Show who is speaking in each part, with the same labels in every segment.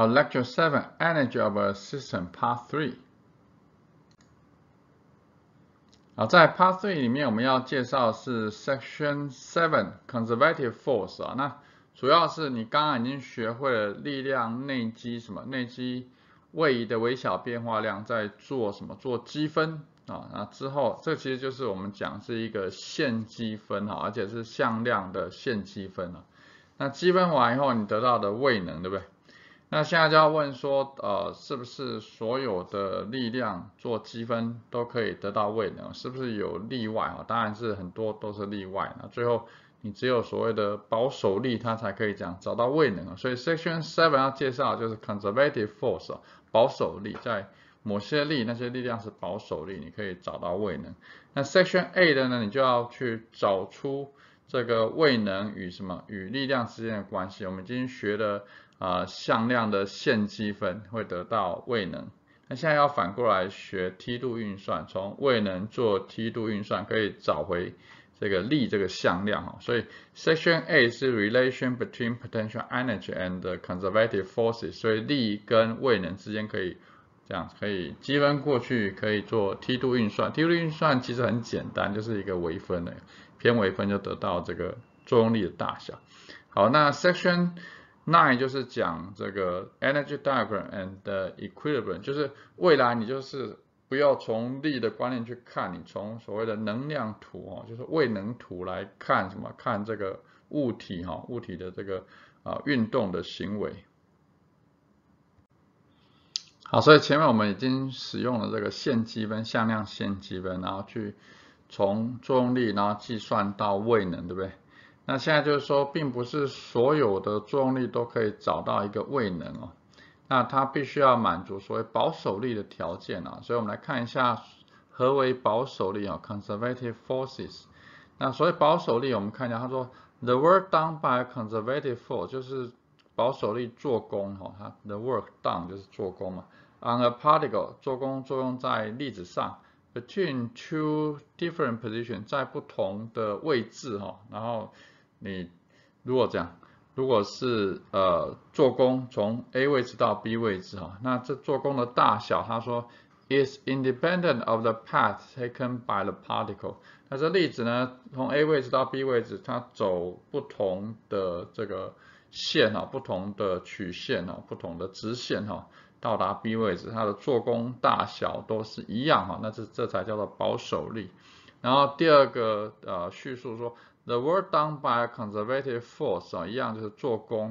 Speaker 1: 好 ，Lecture 7 Energy of a System Part 3。好，在 Part 3里面我们要介绍的是 Section 7 Conservative Force 啊，那主要是你刚刚已经学会了力量内积内积位移的微小变化量在做做积分啊，那之后这其实就是我们讲是一个线积分哈，而且是向量的线积分啊。那积分完以后你得到的位能，对不对？那现在就要问说，是不是所有的力量做积分都可以得到位能？是不是有例外啊？当然是很多都是例外。那最后你只有所谓的保守力，它才可以这样找到位能。所以 Section 7要介绍就是 Conservative Force 保守力，在某些力那些力量是保守力，你可以找到位能。那 Section 8的呢，你就要去找出这个位能与与力量之间的关系。我们已经学了。向量的线积分会得到位能，那现在要反过来学梯度运算，从位能做梯度运算，可以找回这个力这个向量哈。所以 Section A 是 relation between potential energy and conservative forces， 所以力跟位能之间可以这样可以积分过去，可以做梯度运算。梯度运算其实很简单，就是一个微分的，偏微分就得到这个作用力的大小。好，那 Section 9就是讲这个 energy diagram and equilibrium， 就是未来你就是不要从力的观念去看，你从所谓的能量图就是位能图来看看这个物体物体的这个运动的行为。好，所以前面我们已经使用了这个线积分、向量线积分，然后去从作用力，然后计算到位能，对不对？那现在就是说，并不是所有的作用力都可以找到一个位能哦，那它必须要满足所谓保守力的条件啊，所以我们来看一下何为保守力啊 ，conservative forces。那所谓保守力，我们看一下，他说 the work done by a conservative force 就是保守力做功它 the work done 就是做功嘛 ，on a particle 做功作用在粒子上。Between two different positions， 在不同的位置然后你如果这样，如果是做功从 A 位置到 B 位置那这做功的大小，他说 is independent of the path taken by the particle。那这粒子呢，从 A 位置到 B 位置，它走不同的这个线不同的曲线不同的直线到达 B 位置，它的做功大小都是一样那这才叫做保守力。然后第二个叙述说 ，the work done by a conservative force 一样就是做功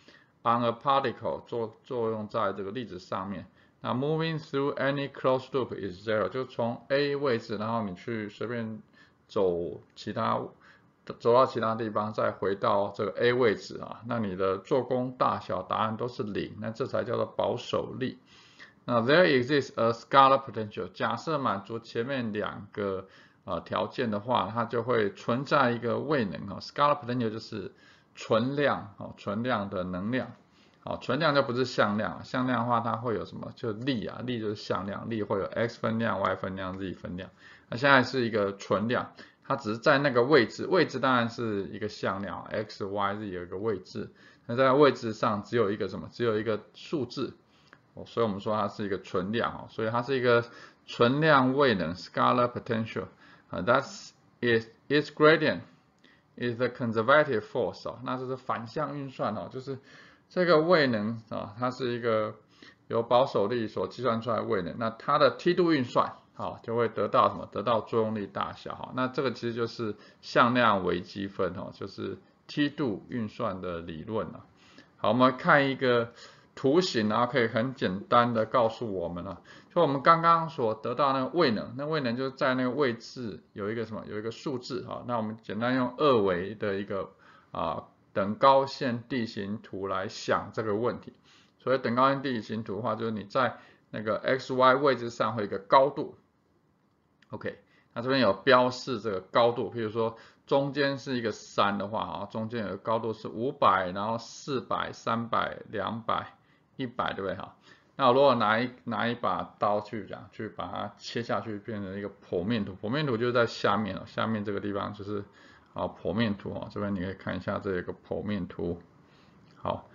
Speaker 1: on a particle 作用在这个粒子上面。那 moving through any closed loop is zero， 就从 A 位置，然后你去随便走到其他地方，再回到这个 A 位置那你的做功大小答案都是0，那这才叫做保守力。那 there exists a scalar potential， 假设满足前面两个条件的话，它就会存在一个位能scalar potential 就是存量存量的能量。存量就不是向量，向量的话它会有就力力就是向量，力会有 x 分量、y 分量、z 分量。那现在是一个存量，它只是在那个位置，位置当然是一个向量 x、y、z 有一个位置，那在位置上只有一个只有一个数字所以我们说它是一个存量所以它是一个存量位能 scalar potential that's its gradient is the conservative force 那这是反向运算就是这个位能它是一个由保守力所计算出来的位能，那它的梯度运算就会得到得到作用力大小那这个其实就是向量微积分就是梯度运算的理论好，我们看一个图形，然后可以很简单的告诉我们就我们刚刚所得到那个位能，那位能就是在那个位置有一个有一个数字那我们简单用2维的一个等高线地形图来想这个问题。所以等高线地形图的话，就是你在那个 x、y 位置上会有一个高度。OK， 那这边有标示这个高度，譬如说中间是一个3的话中间有个高度是500，然后400、300、200、100，对不对那我如果拿一把刀去把它切下去，变成一个剖面图。剖面图就在下面下面这个地方就是剖面图这边你可以看一下，这有个剖面图。好，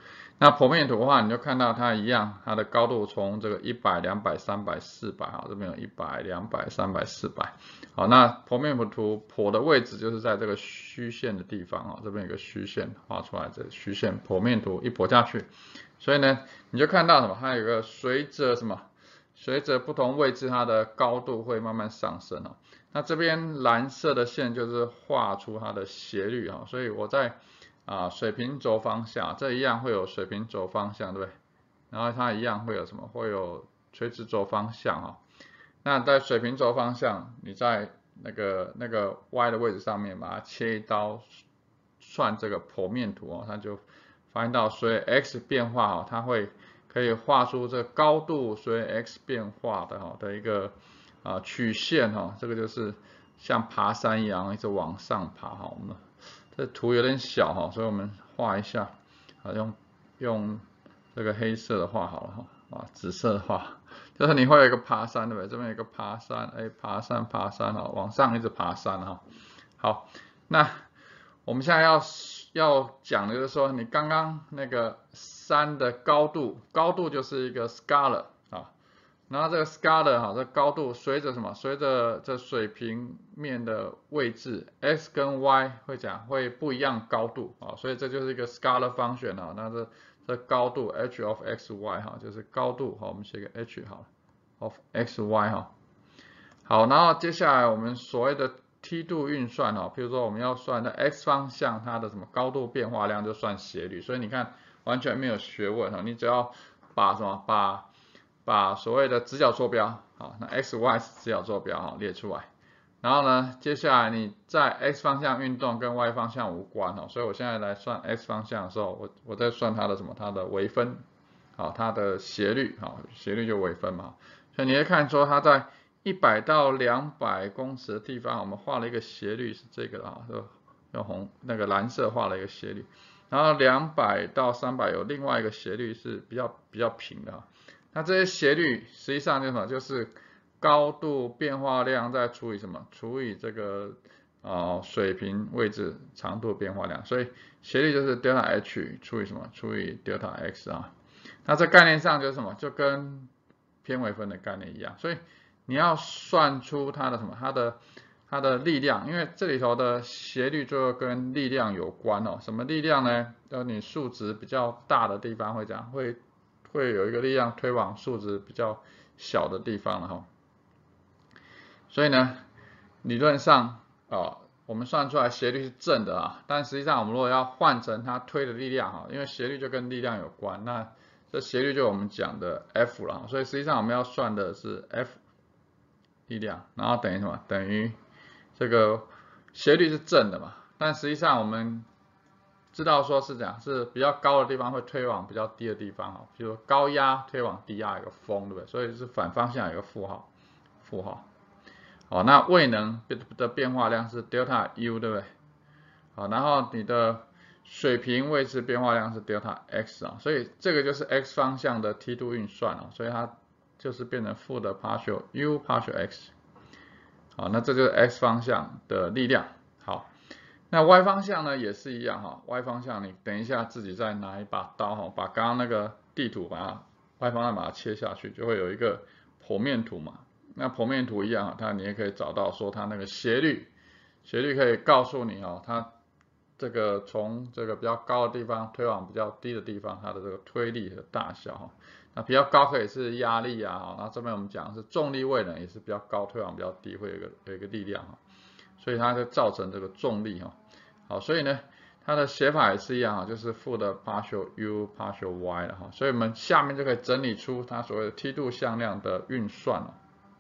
Speaker 1: 那剖面图的话，你就看到它一样，它的高度从这个100、200、300、400，好，这边有100、200、300、400，好，那剖面图剖的位置就是在这个虚线的地方啊，这边有个虚线画出来，这虚线剖面图一剖下去，所以呢，你就看到什么？它有一个随着什么？随着不同位置，它的高度会慢慢上升哦。那这边蓝色的线就是画出它的斜率啊，所以我在水平轴方向，这一样会有水平轴方向，对不对？然后它一样会有什么？会有垂直轴方向啊。那在水平轴方向，你在那个 Y 的位置上面把它切一刀，算这个剖面图哦，它就发现到随 x 变化哦，它会可以画出这高度随 x 变化的一个曲线哈，这个就是像爬山一样一直往上爬哈。我们这图有点小哈，所以我们画一下，用这个黑色的画好了哈，紫色的画，就是你会有一个爬山对不对？这边有一个爬山，爬山哈，往上一直爬山哈。好，那我们现在要讲的就是说，你刚刚那个山的高度就是一个 scalar 啊。然后这个 scalar 哈，这高度随着什么？随着这水平面的位置 x 跟 y 会不一样高度啊，所以这就是一个 scalar function 啊。那这高度 h of x y 哈，就是高度好，我们写个 h 好 of x y 哈。好，然后接下来我们所谓的梯度运算哈，譬如说我们要算的 x 方向它的什么高度变化量就算斜率，所以你看完全没有学问哈，你只要把什么把所谓的直角坐标，好，那 x y 是直角坐标哈列出来，然后呢，接下来你在 x 方向运动跟 y 方向无关哈，所以我现在来算 x 方向的时候，我在算它的什么？它的微分，好，它的斜率，好，斜率就微分嘛，所以你会看说它在100到200公尺的地方，我们画了一个斜率是这个啊，用那个蓝色画了一个斜率，然后200到300有另外一个斜率是比较平的啊。那这些斜率实际上就是什么？就是高度变化量再除以什么？除以这个水平位置长度变化量，所以斜率就是 delta h 除以什么？除以 delta x 啊。那这概念上就是什么？就跟偏微分的概念一样，所以你要算出它的什么？它的力量，因为这里头的斜率就跟力量有关哦。什么力量呢？就是你数值比较大的地方会这样，会有一个力量推往数值比较小的地方了哈。所以呢，理论上我们算出来斜率是正的啊，但实际上我们如果要换成它推的力量哈，因为斜率就跟力量有关，那这斜率就我们讲的 F 了，所以实际上我们要算的是 F 力量，然后等于什么？等于这个斜率是正的嘛，但实际上我们知道说是这样，是比较高的地方会推往比较低的地方哈，比如高压推往低压有个风，对不对？所以是反方向有一个负号。好，那位能的变化量是 delta U， 对不对？好，然后你的水平位置变化量是 delta x 啊，所以这个就是 x 方向的梯度运算啊，所以它就是变成负的 partial U partial x。好，那这就是 x 方向的力量。好，那 y 方向呢也是一样哈 ，y 方向你等一下自己再拿一把刀哈，把刚刚那个地图把它 y 方向把它切下去，就会有一个剖面图嘛。那剖面图一样，你也可以找到说它那个斜率可以告诉你哦，它这个从这个比较高的地方推往比较低的地方，它的这个推力的大小哈。那比较高可以是压力啊，然后这边我们讲的是重力位能，也是比较高推往比较低会有一个力量哈，所以它就造成这个重力哈。好，所以呢，它的写法也是一样啊，就是负的 partial u partial y 了哈，所以我们下面就可以整理出它所谓的梯度向量的运算了。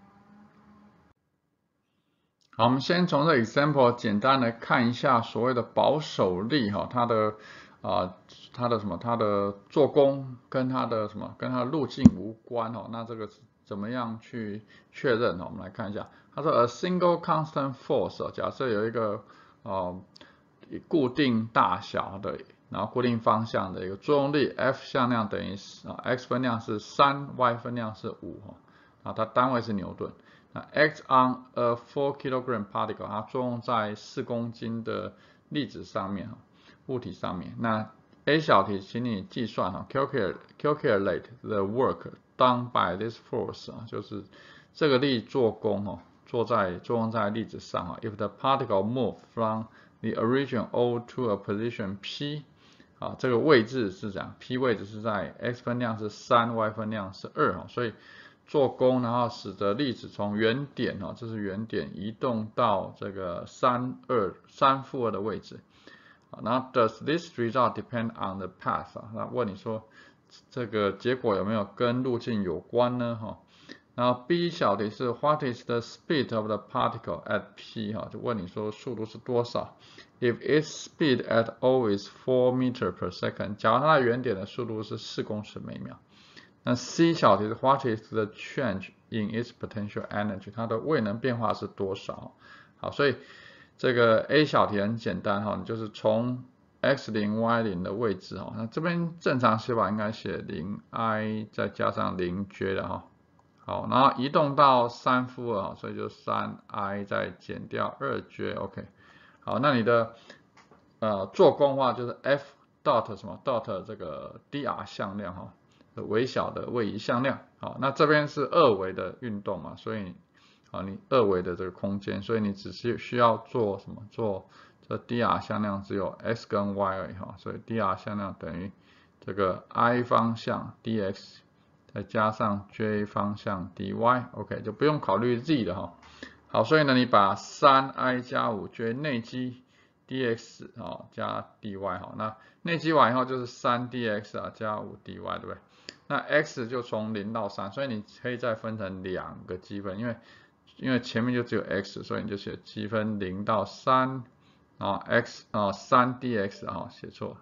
Speaker 1: 好，我们先从这 example 简单的看一下所谓的保守力哈，它的做工跟它的路径无关哦。那这个怎么样去确认呢？我们来看一下，他说 a single constant force， 假设有一个固定大小的，然后固定方向的一个作用力 F 向量等于x 分量是3，y 分量是5哈，然后它单位是牛顿。那 act on a 4 kilogram particle， 它作用在4公斤的粒子上面，物体上面。那 A 小题，请你计算哈 ，calculate the work done by this force 啊，就是这个力做功哦，作用在粒子上啊。If the particle move from the origin O to a position P 啊，这个位置是这样 ，P 位置是在 x 分量是3，y 分量是2哈，所以做功，然后使得粒子从原点哈，这是原点移动到这个3负2的位置。然后 Does this result depend on the path 啊？那问你说这个结果有没有跟路径有关呢？哈，然后 B 小题是 What is the speed of the particle at P？ 哈，就问你说速度是多少 ？If its speed at O is 4 meter per second， 假如它的原点的速度是4公尺每秒。那 C 小题是 What is the change in its potential energy？ 它的位能变化是多少？好，所以这个 A 小题很简单哈，你就是从 x0、y0 的位置哈，那这边正常写法应该写0i 再加上0j的哈。好，然后移动到3负2，所以就3i 再减掉2j，OK。好，那你的做功的话就是 F dot 什么 dot 这个 dr 向量哈，微小的位移向量。好，那这边是2维的运动嘛，所以你2维的这个空间，所以你只是需要做什么？做这 dr 向量只有 x 跟 y 而已哈，所以 dr 向量等于这个 i 方向 dx 再加上 j 方向 dy，OK 就不用考虑 z 的哈。好，所以呢，你把 3i 加 5j 内积 dx 加 dy 哈，那内积完以后就是 3dx 加 5dy 对不对？那 x 就从0到3，所以你可以再分成2个积分，因为前面就只有 x， 所以你就写积分0到3，然后 x 3dx 写错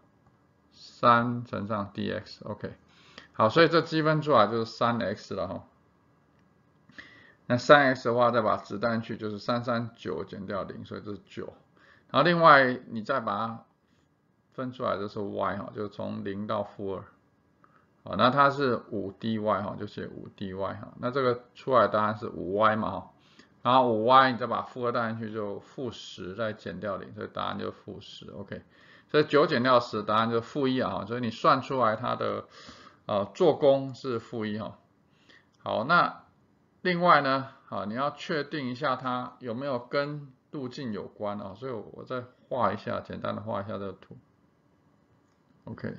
Speaker 1: ，3乘上 dx，OK， 好，所以这积分出来就是 3x 了哈。那 3x 的话，再把子弹去就是339减掉0，所以这是9。然后另外你再把它分出来，就是 y 哈，就从0到负2。好，那它是5dy 哈，就写5dy 哈。那这个出来答案是5y 嘛哈。然后5y 你再把负2带进去就-10，再减掉0，所以答案就-10。OK， 所以9减掉10，答案就-1啊。所以你算出来它的做功是-1哈。好，那另外呢，好，你要确定一下它有没有跟路径有关啊。所以我再画一下，简单的画一下这个图。OK。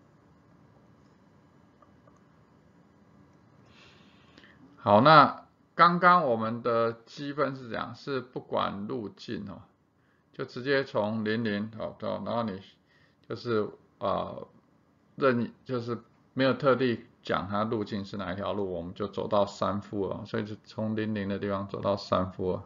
Speaker 1: 好，那刚刚我们的积分是这样，是不管路径哦，就直接从00好到，然后你就是就是没有特地讲它路径是哪一条路，我们就走到3负2，所以就从00的地方走到3负2，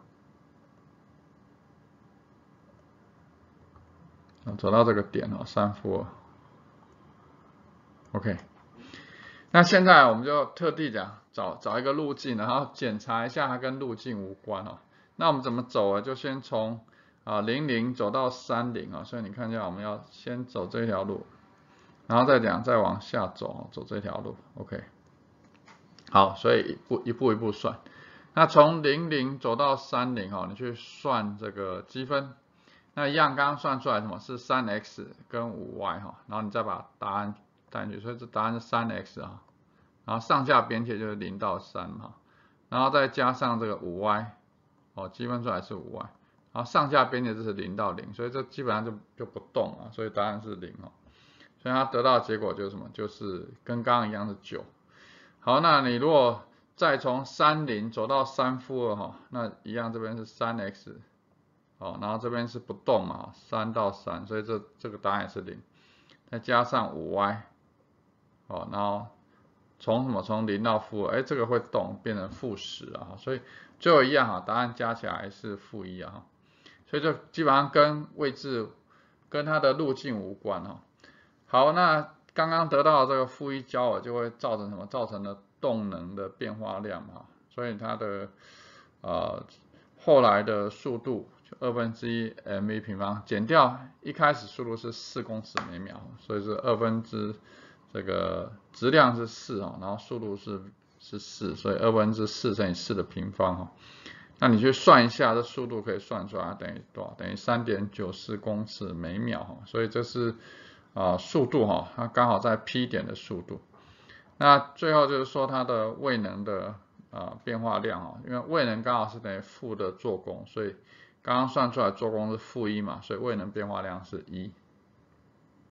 Speaker 1: 走到这个点哦，3负2。OK， 那现在我们就特地找一个路径，然后检查一下它跟路径无关哦。那我们怎么走啊？就先从00走到30啊，所以你看一下，我们要先走这条路，然后再往下走这条路。OK， 好，所以一步一步算。那从00走到30哈，你去算这个积分。那一样，刚刚算出来什么是 3x 跟5y 哈，然后你再把答案带进去，所以这答案是 3x 啊。然后上下边界就是0到3嘛，然后再加上这个5y，积分出来是5y，然后上下边界就是0到0，所以这基本上就不动啊，所以答案是0哦。所以它得到的结果就是什么？就是跟刚刚一样是9。好，那你如果再从30走到3负2哈，那一样这边是 3x， 然后这边是不动嘛，3到3，所以这个答案也是0，再加上5y，然后从0到负2，这个会动，变成-10啊，所以最后一样哈，答案加起来是-1啊，所以就基本上跟位置跟它的路径无关哈。好，那刚刚得到的这个-1焦耳就会造成什么？造成了动能的变化量嘛，所以它的后来的速度就1/2 mv 平方，减掉一开始速度是4公尺每秒，所以是2/4。这个质量是4然后速度是4，所以2/4乘以4的平方哈。那你去算一下，这速度可以算出来等于多少？等于3.94公尺每秒哈。所以这是速度哈，它刚好在 P 点的速度。那最后就是说它的位能的变化量哦，因为位能刚好是等于负的做功，所以刚刚算出来做功是-1嘛，所以位能变化量是1。